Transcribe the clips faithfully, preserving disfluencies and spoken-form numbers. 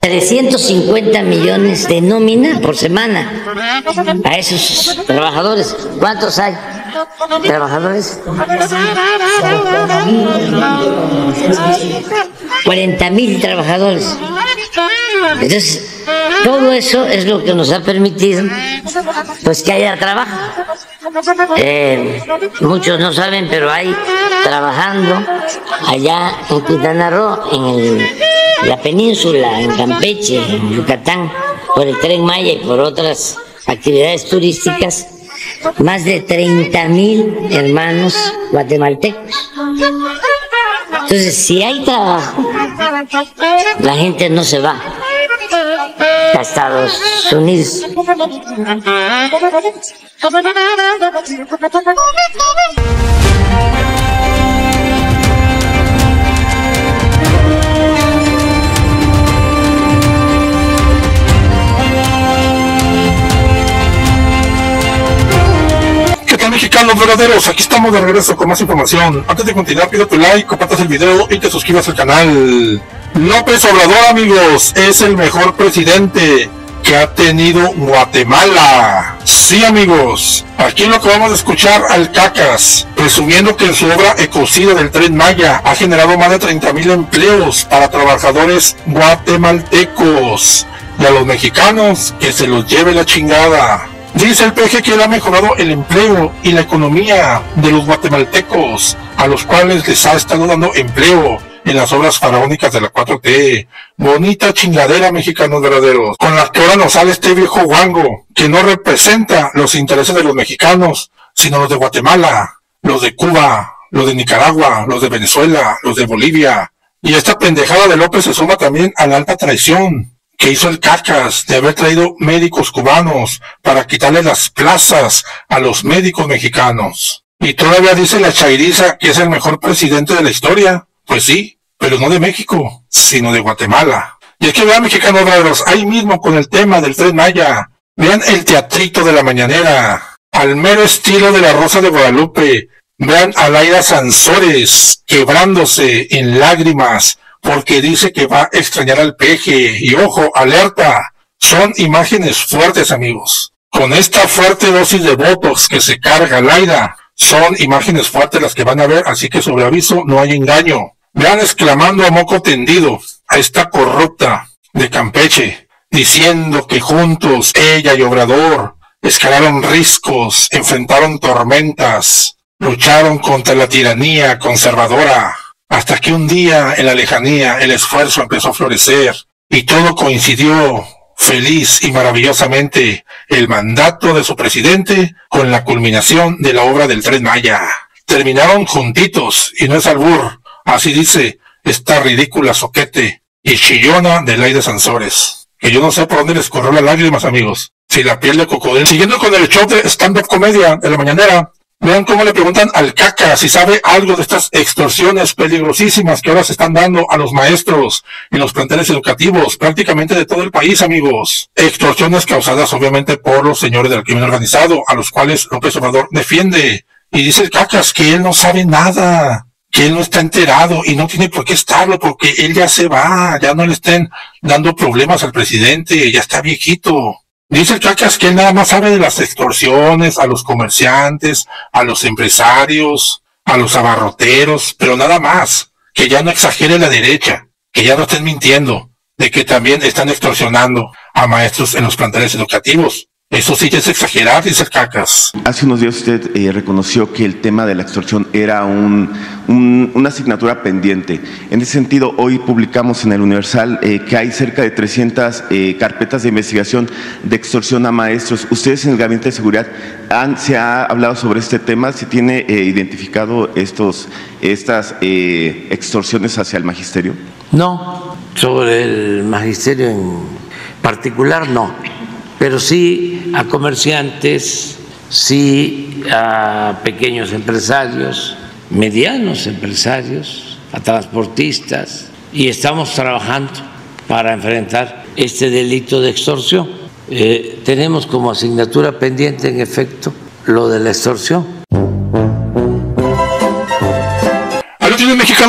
trescientos cincuenta millones de nómina por semana a esos trabajadores. ¿Cuántos hay trabajadores? cuarenta mil trabajadores. Entonces, todo eso es lo que nos ha permitido pues que haya trabajo. Eh, muchos no saben, pero hay trabajando allá en Quintana Roo, en el, la península, en Campeche, en Yucatán, por el Tren Maya y por otras actividades turísticas, más de treinta mil hermanos guatemaltecos. Entonces, si hay trabajo, la gente no se va a Estados Unidos. Mexicanos verdaderos, aquí estamos de regreso con más información. Antes de continuar, pido tu like, compartas el video y te suscribas al canal. López Obrador, amigos, es el mejor presidente que ha tenido Guatemala. Sí, amigos, aquí es lo que vamos a escuchar al Cacas, presumiendo que en su obra Ecocida del Tren Maya ha generado más de treinta mil empleos para trabajadores guatemaltecos, y a los mexicanos que se los lleve la chingada. Dice el P G que él ha mejorado el empleo y la economía de los guatemaltecos, a los cuales les ha estado dando empleo en las obras faraónicas de la cuatro T. Bonita chingadera, mexicanos verdaderos, con la que ahora nos sale este viejo guango, que no representa los intereses de los mexicanos, sino los de Guatemala, los de Cuba, los de Nicaragua, los de Venezuela, los de Bolivia. Y esta pendejada de López se suma también a la alta traición que hizo el Cacas de haber traído médicos cubanos para quitarle las plazas a los médicos mexicanos. Y todavía dice la chairiza que es el mejor presidente de la historia. Pues sí, pero no de México, sino de Guatemala. Y es que vean, mexicanos raros, ahí mismo con el tema del Tren Maya, vean el teatrito de la mañanera, al mero estilo de la Rosa de Guadalupe. Vean a Laida Sansores quebrándose en lágrimas porque dice que va a extrañar al peje. Y ojo, alerta, son imágenes fuertes, amigos. Con esta fuerte dosis de botox que se carga Laida, son imágenes fuertes las que van a ver, así que sobre aviso no hay engaño. Vean exclamando a moco tendido a esta corrupta de Campeche, diciendo que juntos ella y Obrador escalaron riscos, enfrentaron tormentas, lucharon contra la tiranía conservadora, hasta que un día en la lejanía el esfuerzo empezó a florecer y todo coincidió feliz y maravillosamente el mandato de su presidente con la culminación de la obra del Tren Maya. Terminaron juntitos y no es albur, así dice esta ridícula soquete y chillona de Laida Sansores, que yo no sé por dónde les corrió las lágrimas, amigos, si la piel de cocodrilo. Siguiendo con el show de stand-up comedia de la mañanera, vean cómo le preguntan al Caca si sabe algo de estas extorsiones peligrosísimas que ahora se están dando a los maestros en los planteles educativos prácticamente de todo el país, amigos. Extorsiones causadas obviamente por los señores del crimen organizado, a los cuales López Obrador defiende. Y dice el Cacas que él no sabe nada, que él no está enterado y no tiene por qué estarlo porque él ya se va, ya no le estén dando problemas al presidente, ya está viejito. Dice el Cacas que él nada más sabe de las extorsiones a los comerciantes, a los empresarios, a los abarroteros, pero nada más, que ya no exagere la derecha, que ya no estén mintiendo, de que también están extorsionando a maestros en los planteles educativos. Eso sí ya es exagerar, dice el Cacas. Hace unos días usted eh, reconoció que el tema de la extorsión era un, un, una asignatura pendiente. En ese sentido, hoy publicamos en el Universal eh, que hay cerca de trescientas eh, carpetas de investigación de extorsión a maestros. ¿Ustedes en el Gabinete de Seguridad han, se ha hablado sobre este tema? ¿Se tiene eh, identificado estos, estas eh, extorsiones hacia el magisterio? No, sobre el magisterio en particular no. Pero sí a comerciantes, sí a pequeños empresarios, medianos empresarios, a transportistas, y estamos trabajando para enfrentar este delito de extorsión. Eh, tenemos como asignatura pendiente, en efecto, lo de la extorsión. Ahí lo tienen, mexicanos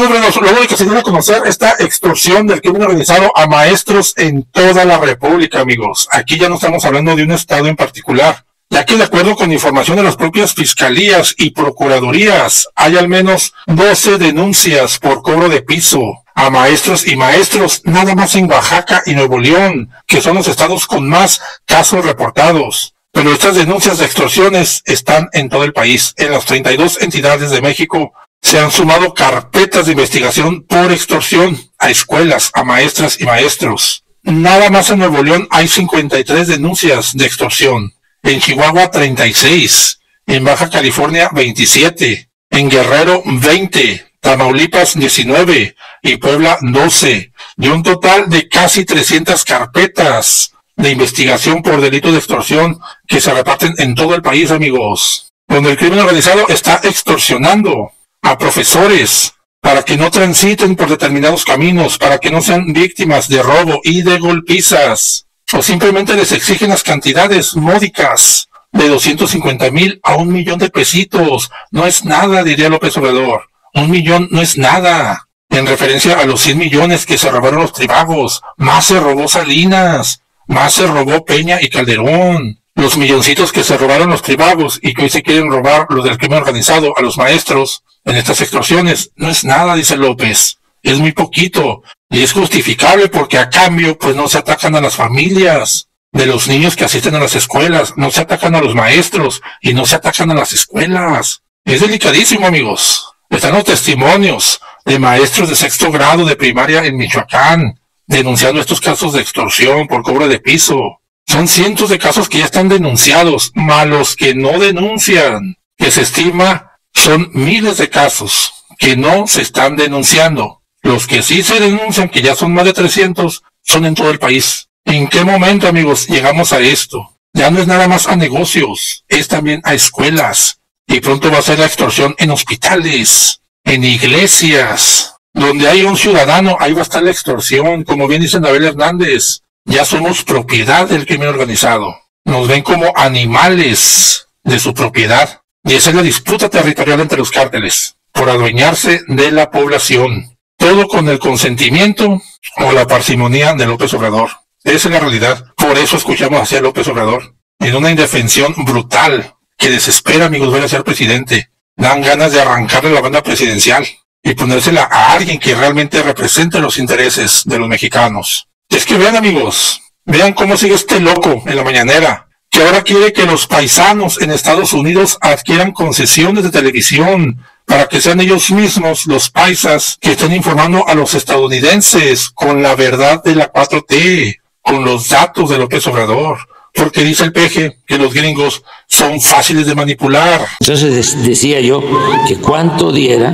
Amigos, luego de que se dio a conocer esta extorsión del crimen organizado a maestros en toda la República, amigos, aquí ya no estamos hablando de un estado en particular, ya que de acuerdo con información de las propias fiscalías y procuradurías, hay al menos doce denuncias por cobro de piso a maestros y maestros, nada más en Oaxaca y Nuevo León, que son los estados con más casos reportados. Pero estas denuncias de extorsiones están en todo el país. En las treinta y dos entidades de México se han sumado carpetas de investigación por extorsión a escuelas, a maestras y maestros. Nada más en Nuevo León hay cincuenta y tres denuncias de extorsión. En Chihuahua treinta y seis. En Baja California veintisiete. En Guerrero veinte. Tamaulipas diecinueve. Y Puebla doce. De un total de casi trescientas carpetas de investigación por delito de extorsión que se reparten en todo el país, amigos. Donde el crimen organizado está extorsionando a profesores para que no transiten por determinados caminos, para que no sean víctimas de robo y de golpizas, o simplemente les exigen las cantidades módicas de doscientos cincuenta mil a un millón de pesitos. No es nada, diría López Obrador. Un millón no es nada. En referencia a los cien millones que se robaron los tribagos, más se robó Salinas, más se robó Peña y Calderón. Los milloncitos que se robaron los tribagos y que hoy se quieren robar los del crimen organizado a los maestros en estas extorsiones, no es nada, dice López. Es muy poquito. Y es justificable porque a cambio, pues no se atacan a las familias de los niños que asisten a las escuelas, no se atacan a los maestros y no se atacan a las escuelas. Es delicadísimo, amigos. Están los testimonios de maestros de sexto grado de primaria en Michoacán denunciando estos casos de extorsión por cobro de piso. Son cientos de casos que ya están denunciados, malos que no denuncian, que se estima son miles de casos que no se están denunciando. Los que sí se denuncian, que ya son más de trescientos, son en todo el país. ¿En qué momento, amigos, llegamos a esto? Ya no es nada más a negocios, es también a escuelas. Y pronto va a ser la extorsión en hospitales, en iglesias. Donde hay un ciudadano, ahí va a estar la extorsión. Como bien dice Abel Hernández, ya somos propiedad del crimen organizado. Nos ven como animales de su propiedad. Y esa es la disputa territorial entre los cárteles, por adueñarse de la población. Todo con el consentimiento o la parsimonía de López Obrador. Esa es la realidad. Por eso escuchamos hacia López Obrador, en una indefensión brutal, que desespera, amigos, ver a ser presidente. Dan ganas de arrancarle la banda presidencial y ponérsela a alguien que realmente represente los intereses de los mexicanos. Es que vean, amigos, vean cómo sigue este loco en la mañanera, que ahora quiere que los paisanos en Estados Unidos adquieran concesiones de televisión para que sean ellos mismos, los paisas, que estén informando a los estadounidenses con la verdad de la cuatro T, con los datos de López Obrador. Porque dice el peje que los gringos son fáciles de manipular. Entonces decía yo que cuánto diera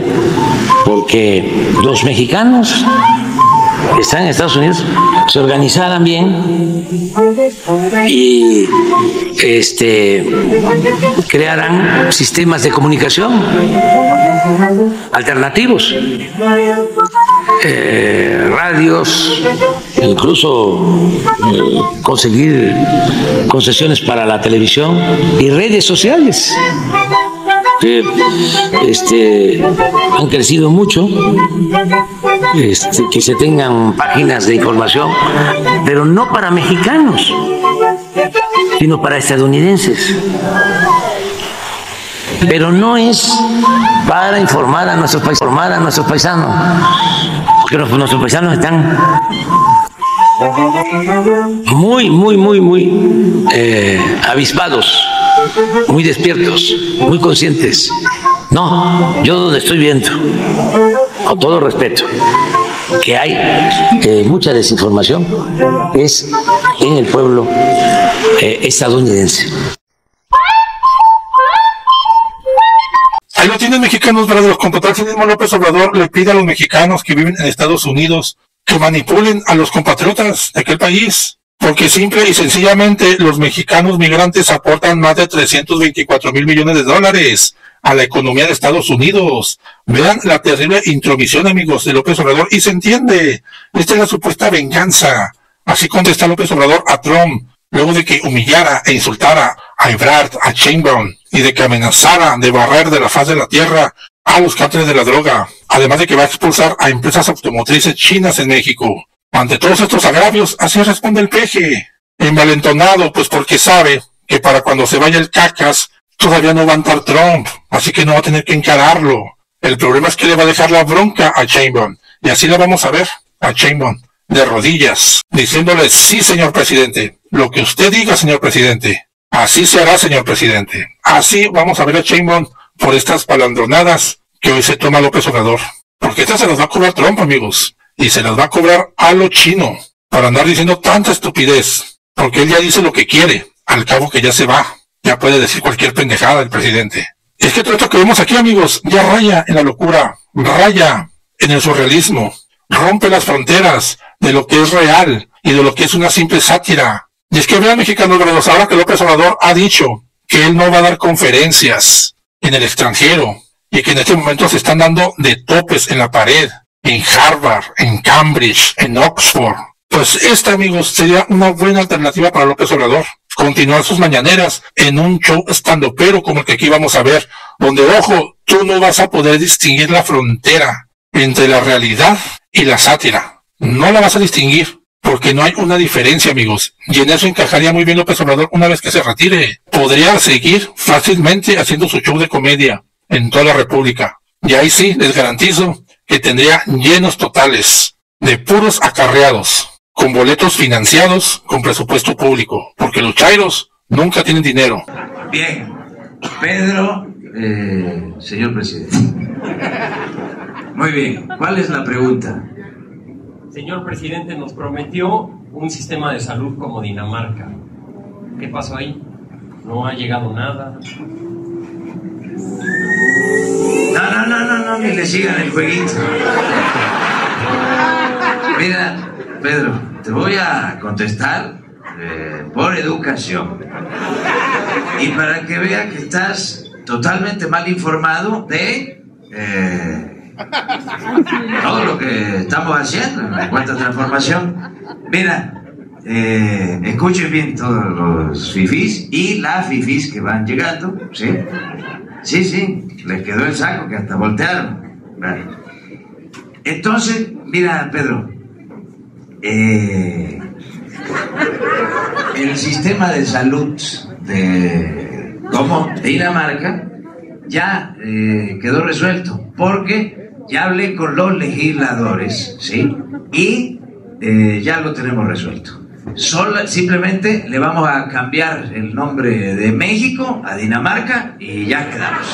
porque los mexicanos que están en Estados Unidos se organizaran bien y este crearan sistemas de comunicación alternativos, eh, radios, incluso eh, conseguir concesiones para la televisión y redes sociales que este, han crecido mucho, este, que se tengan páginas de información, pero no para mexicanos, sino para estadounidenses. Pero no es para informar a nuestros paisanos, informar a nuestros paisanos, porque nuestros paisanos están muy, muy, muy, muy eh, avispados, muy despiertos, muy conscientes. No, yo donde estoy viendo, con todo respeto, que hay eh, mucha desinformación es en el pueblo eh, estadounidense. Ahí lo tienen, mexicanos, verdaderos. Con total cinismo, López Obrador le pide a los mexicanos que viven en Estados Unidos que manipulen a los compatriotas de aquel país, porque simple y sencillamente los mexicanos migrantes aportan más de trescientos veinticuatro mil millones de dólares a la economía de Estados Unidos. Vean la terrible intromisión, amigos, de López Obrador, y se entiende. Esta es la supuesta venganza. Así contesta López Obrador a Trump, luego de que humillara e insultara a Ebrard, a Sheinbaum, y de que amenazara de barrer de la faz de la tierra a los cárteles de la droga, además de que va a expulsar a empresas automotrices chinas en México. Ante todos estos agravios, así responde el peje, envalentonado, pues porque sabe que para cuando se vaya el cacas, todavía no va a entrar Trump, así que no va a tener que encararlo. El problema es que le va a dejar la bronca a Sheinbaum, y así la vamos a ver, a Sheinbaum, de rodillas, diciéndole, sí, señor presidente, lo que usted diga, señor presidente, así se hará, señor presidente. Así vamos a ver a Sheinbaum por estas palandronadas que hoy se toma López Obrador. Porque estas se las va a cobrar Trump, amigos, y se las va a cobrar a lo chino, para andar diciendo tanta estupidez, porque él ya dice lo que quiere, al cabo que ya se va, ya puede decir cualquier pendejada el presidente. Es que todo esto que vemos aquí, amigos, ya raya en la locura, raya en el surrealismo, rompe las fronteras de lo que es real y de lo que es una simple sátira. Y es que vean, mexicanos verdaderos, ahora que López Obrador ha dicho que él no va a dar conferencias en el extranjero y que en este momento se están dando de topes en la pared, en Harvard, en Cambridge, en Oxford. Pues esta, amigos, sería una buena alternativa para López Obrador. Continuar sus mañaneras en un show estandopero como el que aquí vamos a ver, donde, ojo, tú no vas a poder distinguir la frontera entre la realidad y la sátira. No la vas a distinguir, porque no hay una diferencia, amigos. Y en eso encajaría muy bien López Obrador una vez que se retire. Podría seguir fácilmente haciendo su show de comedia en toda la República. Y ahí sí, les garantizo que tendría llenos totales de puros acarreados, con boletos financiados con presupuesto público, porque los chairos nunca tienen dinero. Bien, Pedro, eh, señor presidente. Muy bien, ¿cuál es la pregunta? Señor presidente, nos prometió un sistema de salud como Dinamarca. ¿Qué pasó ahí? No ha llegado nada. No, no, no, no, no, ni le sigan el jueguito. Mira, Pedro, te voy a contestar eh, por educación. Y para que vea que estás totalmente mal informado de eh, todo lo que estamos haciendo en la cuarta transformación. Mira, eh, escuchen bien todos los fifís y las fifís que van llegando, ¿sí? Sí, sí, les quedó el saco que hasta voltearon. Vale. Entonces, mira, Pedro, eh, el sistema de salud de como Dinamarca ya eh, quedó resuelto, porque ya hablé con los legisladores, ¿sí? Y eh, ya lo tenemos resuelto. Solo, simplemente le vamos a cambiar el nombre de México a Dinamarca y ya quedamos.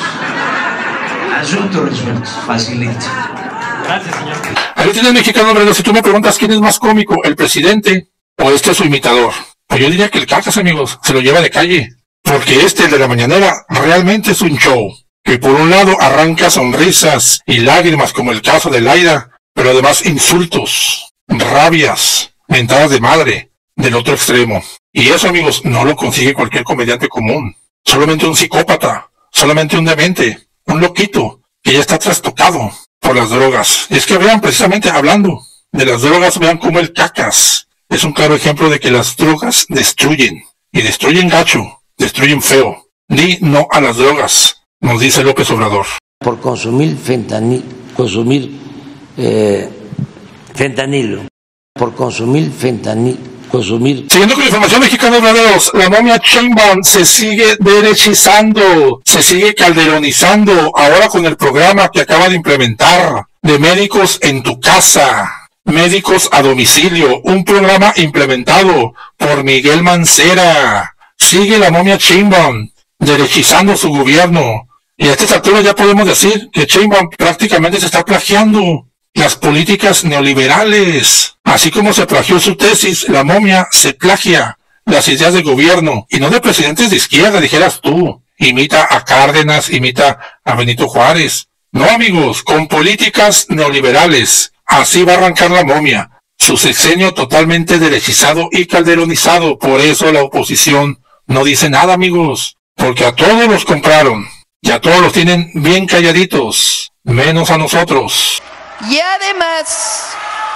Asunto resuelto, facilito. Gracias, señor. Ahí tienes, mexicano, ¿verdad? Si tú me preguntas quién es más cómico, el presidente o este su imitador, pues yo diría que el Cacas, amigos, se lo lleva de calle, porque este, el de la mañanera, realmente es un show, que por un lado arranca sonrisas y lágrimas como el caso de Laida, pero además insultos, rabias, mentadas de madre, del otro extremo. Y eso, amigos, no lo consigue cualquier comediante común. Solamente un psicópata, solamente un demente, un loquito, que ya está trastocado por las drogas. Y es que vean, precisamente hablando de las drogas, vean cómo el Cacas es un claro ejemplo de que las drogas destruyen. Y destruyen gacho, destruyen feo. Di no a las drogas, nos dice López Obrador. Por consumir fentanilo, consumir eh, fentanilo, por consumir fentanilo. Consumir. Siguiendo con la información, mexicanos verdaderos, la momia Sheinbaum se sigue derechizando, se sigue calderonizando, ahora con el programa que acaba de implementar de médicos en tu casa, médicos a domicilio, un programa implementado por Miguel Mancera. Sigue la momia Sheinbaum derechizando su gobierno, y a estas alturas ya podemos decir que Sheinbaum prácticamente se está plagiando las políticas neoliberales. Así como se plagió su tesis, la momia se plagia las ideas de gobierno, y no de presidentes de izquierda, dijeras tú. Imita a Cárdenas, imita a Benito Juárez. No, amigos, con políticas neoliberales. Así va a arrancar la momia. Su sexenio totalmente derechizado y calderonizado. Por eso la oposición no dice nada, amigos, porque a todos los compraron, y a todos los tienen bien calladitos, menos a nosotros. Y además,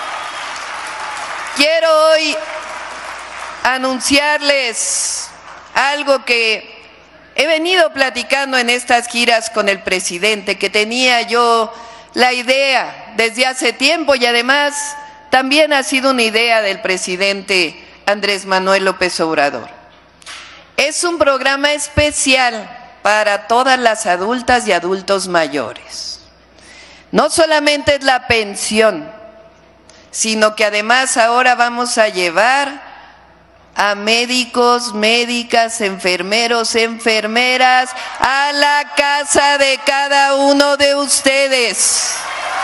quiero hoy anunciarles algo que he venido platicando en estas giras con el presidente que tenía yo la idea desde hace tiempo y además también ha sido una idea del presidente Andrés Manuel López Obrador. Es un programa especial para todas las adultas y adultos mayores. No solamente es la pensión, sino que además ahora vamos a llevar a médicos, médicas, enfermeros, enfermeras a la casa de cada uno de ustedes.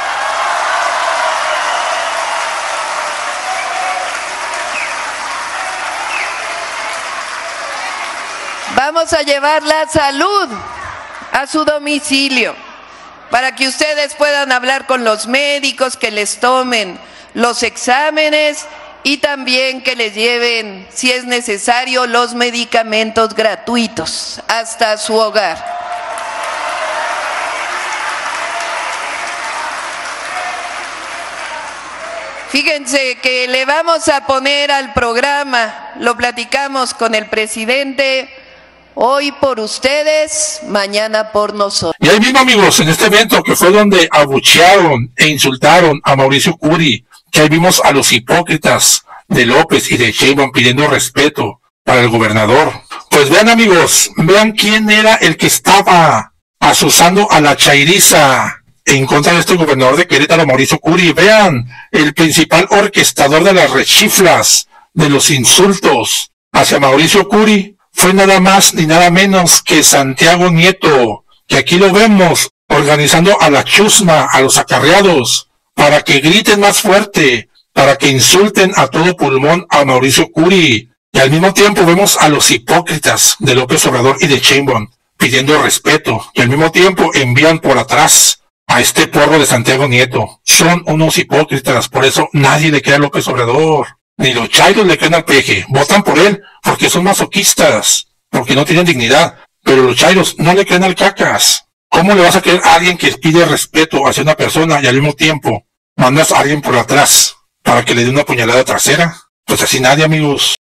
Vamos a llevar la salud a su domicilio para que ustedes puedan hablar con los médicos, que les tomen los exámenes y también que les lleven, si es necesario, los medicamentos gratuitos hasta su hogar. Fíjense que le vamos a poner al programa, lo platicamos con el presidente, hoy por ustedes, mañana por nosotros. Y ahí mismo, amigos, en este evento que fue donde abuchearon e insultaron a Mauricio Curi, que ahí vimos a los hipócritas de López y de Sheinbaum pidiendo respeto para el gobernador. Pues vean, amigos, vean quién era el que estaba asusando a la chairiza en contra de este gobernador de Querétaro, Mauricio Curi. Vean, el principal orquestador de las rechiflas, de los insultos hacia Mauricio Curi, fue nada más ni nada menos que Santiago Nieto, que aquí lo vemos organizando a la chusma, a los acarreados, para que griten más fuerte, para que insulten a todo pulmón a Mauricio Curi. Y al mismo tiempo vemos a los hipócritas de López Obrador y de Sheinbaum pidiendo respeto, y al mismo tiempo envían por atrás a este porro de Santiago Nieto. Son unos hipócritas, por eso nadie le cree a López Obrador. Ni los chairos le creen al peje, votan por él porque son masoquistas, porque no tienen dignidad, pero los chairos no le creen al cacas. ¿Cómo le vas a creer a alguien que pide respeto hacia una persona y al mismo tiempo mandas a alguien por atrás para que le dé una puñalada trasera? Pues así nadie, amigos.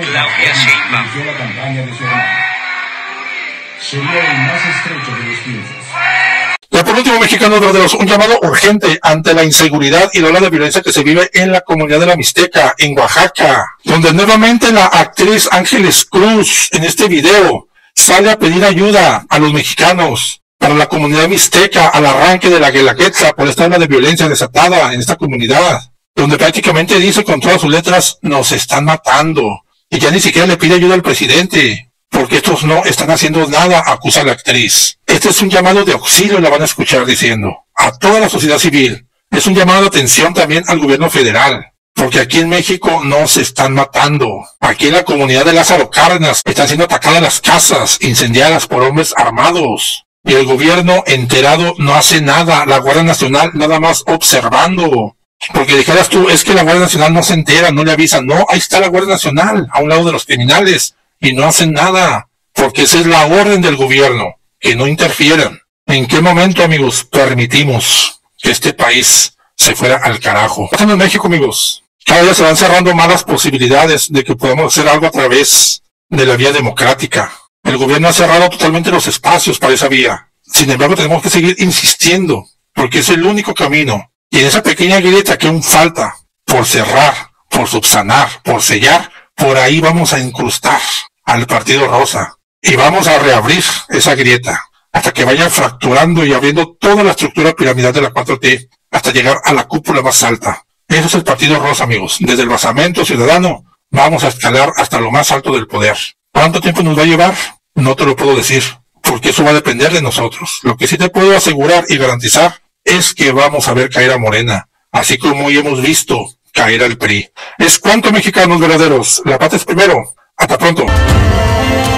Ya por último, mexicanos verdaderos, un llamado urgente ante la inseguridad y la ola de violencia que se vive en la comunidad de la Mixteca, en Oaxaca, donde nuevamente la actriz Ángeles Cruz, en este video, sale a pedir ayuda a los mexicanos para la comunidad mixteca al arranque de la Guelaguetza por esta ola de violencia desatada en esta comunidad, donde prácticamente dice con todas sus letras, nos están matando, y ya ni siquiera le pide ayuda al presidente, porque estos no están haciendo nada, acusa a la actriz. Este es un llamado de auxilio, la van a escuchar diciendo, a toda la sociedad civil. Es un llamado de atención también al gobierno federal, porque aquí en México no se están matando. Aquí en la comunidad de Lázaro Cárdenas están siendo atacadas las casas, incendiadas por hombres armados. Y el gobierno enterado no hace nada, la Guardia Nacional nada más observando. Porque dijeras tú, es que la Guardia Nacional no se entera, no le avisa. No, ahí está la Guardia Nacional, a un lado de los criminales, y no hacen nada, porque esa es la orden del gobierno, que no interfieran. ¿En qué momento, amigos, permitimos que este país se fuera al carajo? Estamos en México, amigos. Cada día se van cerrando más las posibilidades de que podamos hacer algo a través de la vía democrática. El gobierno ha cerrado totalmente los espacios para esa vía. Sin embargo, tenemos que seguir insistiendo, porque es el único camino. Y en esa pequeña grieta que aún falta por cerrar, por subsanar, por sellar, por ahí vamos a incrustar al Partido Rosa. Y vamos a reabrir esa grieta hasta que vaya fracturando y abriendo toda la estructura piramidal de la cuatro T hasta llegar a la cúpula más alta. Eso es el Partido Rosa, amigos. Desde el basamento ciudadano vamos a escalar hasta lo más alto del poder. ¿Cuánto tiempo nos va a llevar? No te lo puedo decir, porque eso va a depender de nosotros. Lo que sí te puedo asegurar y garantizar es que vamos a ver caer a Morena, así como hoy hemos visto caer al P R I. Es cuanto, mexicanos verdaderos. La paz es primero. Hasta pronto.